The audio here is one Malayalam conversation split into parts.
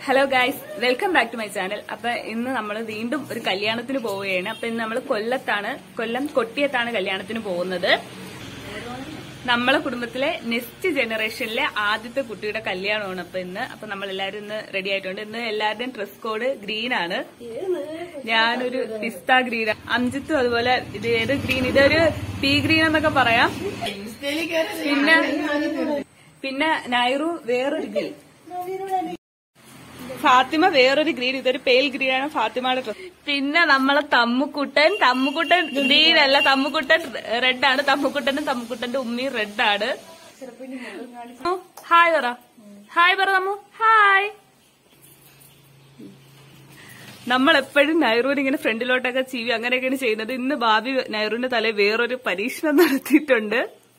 Hello guys, welcome back to my channel. അപ്പൊ ഇന്ന് നമ്മൾ വീണ്ടും ഒരു കല്യാണത്തിന് പോവുകയാണ്. അപ്പൊ ഇന്ന് നമ്മൾ കൊല്ലം കൊട്ടിയത്താണ് കല്യാണത്തിന് പോകുന്നത്. നമ്മളെ കുടുംബത്തിലെ നെക്സ്റ്റ് ജനറേഷനിലെ ആദ്യത്തെ കുട്ടിയുടെ കല്യാണമാണ് അപ്പൊ നമ്മളെല്ലാരും ഇന്ന് റെഡി ആയിട്ടുണ്ട്. ഇന്ന് എല്ലാവരുടെയും ഡ്രസ് കോഡ് ഗ്രീൻ ആണ്. ഞാനൊരു പിസ്ത ഗ്രീൻ, അംജിത്തും അതുപോലെ ഇത് ഏത് ഗ്രീൻ, ഇതൊരു പീ ഗ്രീൻ എന്നൊക്കെ പറയാം. പിന്നെ നൈറു വേറൊരു ഗ്രീൻ, ഫാത്തിമ വേറൊരു ഗ്രീൻ, ഇതൊരു പേൽ ഗ്രീൻ ആണ് ഫാത്തിമയുടെ ഡ്രസ്. പിന്നെ നമ്മളെ തമ്മുക്കുട്ടൻ ഗ്രീൻ അല്ല, തമ്മുക്കുട്ടൻ റെഡ് ആണ്. തമ്മുക്കുട്ടന്റെ ഉമ്മയും റെഡ് ആണ്. ഹായ് പറ തമ്മു, ഹായ്. നമ്മളെപ്പോഴും നൈറൂന് ഇങ്ങനെ ഫ്രണ്ടിലോട്ടൊക്കെ ചീവി അങ്ങനെയൊക്കെയാണ് ചെയ്യുന്നത്. ഇന്ന് ഭാബി നൈറൂന്റെ തലയിൽ വേറൊരു പരീക്ഷണം നടത്തിയിട്ടുണ്ട്,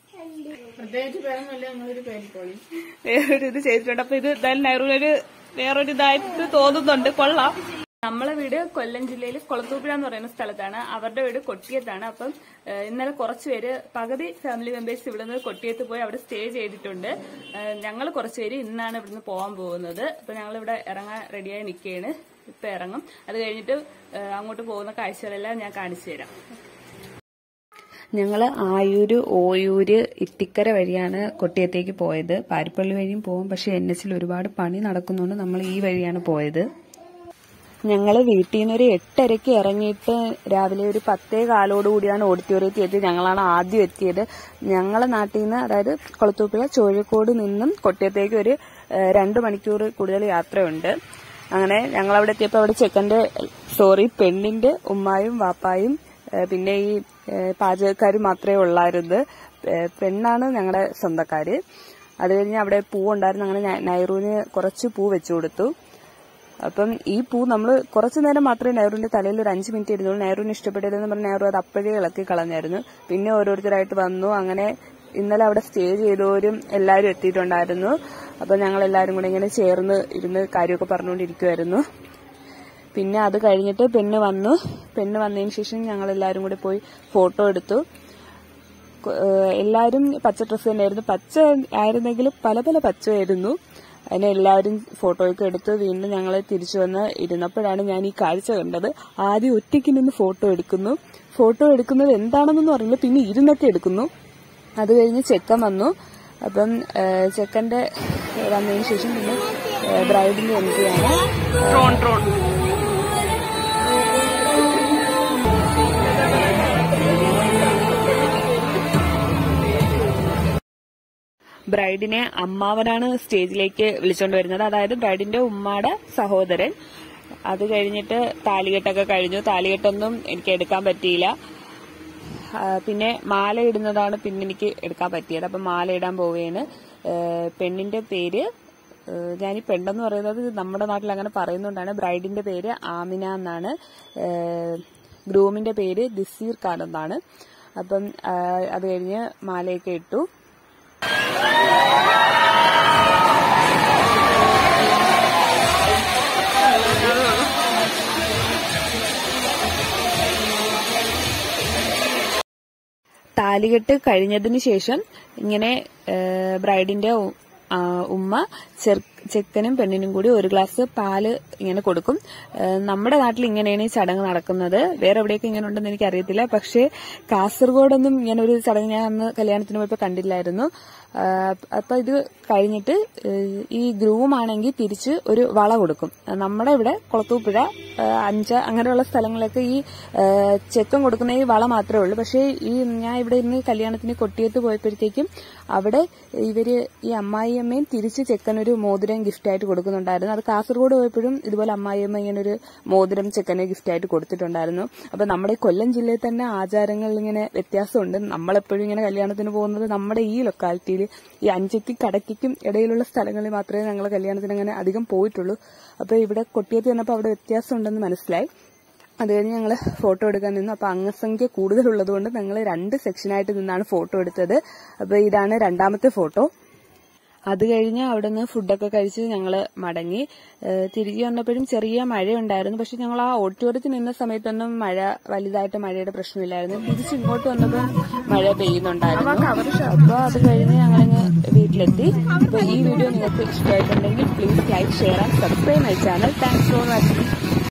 വേറൊരു ഇത് ചെയ്തിട്ടുണ്ട്. അപ്പൊ ഇത് എന്തായാലും നൈറൂനൊരു വേറൊരു ഇതായിട്ട് തോന്നുന്നുണ്ട്. കൊള്ളാം. നമ്മളെ വീട് കൊല്ലം ജില്ലയിൽ കൊളത്തൂപ്പുഴ എന്ന് പറയുന്ന സ്ഥലത്താണ്, അവരുടെ വീട് കൊട്ടിയത്താണ്. അപ്പം ഇന്നലെ കുറച്ചുപേര്, പകുതി ഫാമിലി മെമ്പേഴ്സ് ഇവിടുന്ന് കൊട്ടിയത്ത് പോയി അവിടെ സ്റ്റേ ചെയ്തിട്ടുണ്ട്. ഞങ്ങൾ കുറച്ചുപേര് ഇന്നാണ് ഇവിടുന്ന് പോകാൻ പോകുന്നത്. അപ്പൊ ഞങ്ങളിവിടെ ഇറങ്ങാൻ റെഡിയായി നിൽക്കുകയാണ്. ഇപ്പൊ ഇറങ്ങും. അത് കഴിഞ്ഞിട്ട് അങ്ങോട്ട് പോകുന്ന കാഴ്ചകളെല്ലാം ഞാൻ കാണിച്ചു തരാം. ഞങ്ങള് ആയൂര്, ഓയൂര്, ഇത്തിക്കര വഴിയാണ് കൊട്ടിയത്തേക്ക് പോയത്. പാരിപ്പള്ളി വഴിയും പോകും, പക്ഷെ NH ഒരുപാട് പണി നടക്കുന്നതുകൊണ്ട് നമ്മൾ ഈ വഴിയാണ് പോയത്. ഞങ്ങള് വീട്ടിൽ നിന്ന് ഒരു 8:30 ഇറങ്ങിയിട്ട് രാവിലെ ഒരു 10:15 കൂടിയാണ് ഓഡിറ്റോറിയത്തിൽ എത്തിയത്. ഞങ്ങളാണ് ആദ്യം എത്തിയത്. ഞങ്ങളെ നാട്ടിൽ നിന്ന്, അതായത് കൊളത്തൂപ്പുഴ ചോഴിക്കോട് നിന്നും കൊട്ടിയത്തേക്ക് ഒരു 2 മണിക്കൂർ കൂടുതൽ യാത്രയുണ്ട്. അങ്ങനെ ഞങ്ങൾ അവിടെ എത്തിയപ്പോൾ അവിടെ പെണ്ണിന്റെ ഉമ്മായും വാപ്പായും പിന്നെ ഈ പാചകക്കാര് മാത്രമേ ഉള്ളായിരുന്നു. പെണ്ണാണ് ഞങ്ങളുടെ സ്വന്തക്കാര്. അത് കഴിഞ്ഞ് അവിടെ പൂവുണ്ടായിരുന്നു. അങ്ങനെ നൈറൂന് കുറച്ച് പൂ വെച്ചു കൊടുത്തു. അപ്പം ഈ പൂ നമ്മൾ കുറച്ചു നേരം മാത്രമേ നൈറൂന്റെ തലയിൽ ഒരു 5 മിനിറ്റ് ഇരുന്നുള്ളൂ. നൈറൂന് ഇഷ്ടപ്പെട്ടില്ലെന്ന് പറഞ്ഞ് നൈറു അത് അപ്പോഴേ ഇളക്കി കളഞ്ഞായിരുന്നു. പിന്നെ ഓരോരുത്തരായിട്ട് വന്നു. അങ്ങനെ ഇന്നലെ അവിടെ സ്റ്റേ ചെയ്തവരും എല്ലാവരും എത്തിയിട്ടുണ്ടായിരുന്നു. അപ്പൊ ഞങ്ങൾ എല്ലാവരും കൂടെ ഇങ്ങനെ ചേർന്ന് ഇരുന്ന് കാര്യമൊക്കെ പറഞ്ഞുകൊണ്ടിരിക്കുമായിരുന്നു. പിന്നെ അത് കഴിഞ്ഞിട്ട് പെണ്ണ് വന്നതിന് ശേഷം ഞങ്ങൾ എല്ലാവരും കൂടി പോയി ഫോട്ടോ എടുത്തു. എല്ലാവരും പച്ച ഡ്രസ്സ് തന്നെയായിരുന്നു. പച്ച ആയിരുന്നെങ്കിലും പല പല പച്ചയായിരുന്നു. അതിനെ എല്ലാവരും ഫോട്ടോയൊക്കെ എടുത്ത് വീണ്ടും ഞങ്ങൾ തിരിച്ചു വന്ന് ഇരുന്നപ്പോഴാണ് ഞാൻ ഈ കാഴ്ച കണ്ടത്. ആദ്യം ഒറ്റയ്ക്ക് നിന്ന് ഫോട്ടോ എടുക്കുന്നത് എന്താണെന്നൊന്നും അറിയില്ല. പിന്നെ ഇരുന്നൊക്കെ എടുക്കുന്നു. അത് കഴിഞ്ഞ് ചെക്കൻ വന്നു. അപ്പം ചെക്കന്റെ വന്നതിന് ശേഷം പിന്നെ ബ്രൈഡിന്റെ എൻട്രിയാണ്. ബ്രൈഡിനെ അമ്മാവനാണ് സ്റ്റേജിലേക്ക് വിളിച്ചോണ്ട് വരുന്നത്, അതായത് ബ്രൈഡിന്റെ ഉമ്മാടെ സഹോദരൻ. അത് കഴിഞ്ഞിട്ട് താലികെട്ടൊക്കെ കഴിഞ്ഞു. താലികെട്ടൊന്നും എനിക്ക് എടുക്കാൻ പറ്റിയില്ല. പിന്നെ മാല ഇടുന്നതാണ് പിന്നെ എനിക്ക് എടുക്കാൻ പറ്റിയത്. അപ്പൊ മാല ഇടാൻ പോവുകയാണ്. പെണ്ണിന്റെ പേര്, ഞാനീ പെണ്ണെന്ന് പറയുന്നത് നമ്മുടെ നാട്ടിൽ അങ്ങനെ പറയുന്നതുകൊണ്ടാണ്. ബ്രൈഡിന്റെ പേര് ആമിന എന്നാണ്. ഗ്രൂമിന്റെ പേര് ദിസീർ ഖാൻ എന്നാണ്. അപ്പം അത് കഴിഞ്ഞ് മാലയൊക്കെ ഇട്ടു. താലികെട്ട് കഴിഞ്ഞതിന് ശേഷം ഇങ്ങനെ ബ്രൈഡിന്റെ ഉമ്മ ചെക്കനും പെണ്ണിനും കൂടി ഒരു ഗ്ലാസ് പാല് ഇങ്ങനെ കൊടുക്കും. നമ്മുടെ നാട്ടിൽ ഇങ്ങനെയാണ് ഈ ചടങ്ങ് നടക്കുന്നത്. വേറെ എവിടെയൊക്കെ ഇങ്ങനെ ഉണ്ടെന്ന് എനിക്ക് അറിയത്തില്ല. പക്ഷേ കാസർഗോഡൊന്നും ഇങ്ങനെ ഒരു ചടങ്ങ് ഞാൻ അന്ന് കല്യാണത്തിന് പോയപ്പോൾ കണ്ടില്ലായിരുന്നു. അപ്പൊ ഇത് കഴിഞ്ഞിട്ട് ഈ ഗ്രൂം ആണെങ്കിൽ തിരിച്ച് ഒരു വള കൊടുക്കും. നമ്മുടെ ഇവിടെ കൊളത്തൂപ്പുഴ, അഞ്ച് അങ്ങനെയുള്ള സ്ഥലങ്ങളിലൊക്കെ ഈ ചെക്കൻ കൊടുക്കുന്ന ഈ വള മാത്രമേ ഉള്ളൂ. പക്ഷേ ഞാൻ ഇവിടെ ഇന്ന് കല്യാണത്തിന് കൊട്ടിയത്ത് പോയപ്പോഴത്തേക്കും അവിടെ ഈ അമ്മായിയമ്മയും തിരിച്ച് ചെക്കനൊരു മോതിരം ഗിഫ്റ്റായിട്ട് കൊടുക്കുന്നുണ്ടായിരുന്നു. അത് കാസർഗോഡ് പോയപ്പോഴും ഇതുപോലെ അമ്മായിയമ്മ ഇങ്ങനൊരു മോതിരം ചെക്കനെ ഗിഫ്റ്റായിട്ട് കൊടുത്തിട്ടുണ്ടായിരുന്നു. അപ്പൊ നമ്മുടെ കൊല്ലം ജില്ലയിൽ തന്നെ ആചാരങ്ങളിൽ ഇങ്ങനെ വ്യത്യാസമുണ്ട്. നമ്മളെപ്പോഴും ഇങ്ങനെ കല്യാണത്തിന് പോകുന്നത് നമ്മുടെ ഈ ലൊക്കാലിറ്റിയിൽ ഈ അഞ്ചയ്ക്കും കടയ്ക്കും ഇടയിലുള്ള സ്ഥലങ്ങളിൽ മാത്രമേ ഞങ്ങൾ കല്യാണത്തിന് അങ്ങനെ അധികം പോയിട്ടുള്ളൂ. അപ്പൊ ഇവിടെ കൊട്ടിയത്ത് ചെന്നപ്പോൾ അവിടെ വ്യത്യാസം ഉണ്ടെന്ന് മനസ്സിലായി. അത് കഴിഞ്ഞ് ഞങ്ങൾ ഫോട്ടോ എടുക്കാൻ നിന്നു. അപ്പൊ അംഗസംഖ്യ കൂടുതലുള്ളതുകൊണ്ട് ഞങ്ങൾ 2 സെക്ഷനായിട്ട് നിന്നാണ് ഫോട്ടോ എടുത്തത്. അപ്പൊ ഇതാണ് രണ്ടാമത്തെ ഫോട്ടോ. അത് കഴിഞ്ഞ് അവിടെ നിന്ന് ഫുഡൊക്കെ കഴിച്ച് ഞങ്ങൾ മടങ്ങി. തിരികെ വന്നപ്പോഴും ചെറിയ മഴയുണ്ടായിരുന്നു. പക്ഷെ ഞങ്ങൾ ആ ഓഡിറ്റോറിയത്തിൽ നിന്ന സമയത്തൊന്നും വലുതായിട്ട് മഴയുടെ പ്രശ്നമില്ലായിരുന്നു. തിരിച്ച് ഇങ്ങോട്ട് വന്നപ്പോൾ മഴ പെയ്യുന്നുണ്ടായിരുന്നു. അപ്പൊ അത് കഴിഞ്ഞ് ഞങ്ങളിങ്ങ് വീട്ടിലെത്തി. അപ്പൊ ഈ വീഡിയോ നിങ്ങൾക്ക് ഇഷ്ടമായിട്ടുണ്ടെങ്കിൽ please like, share and subscribe my channel. Thanks for watching.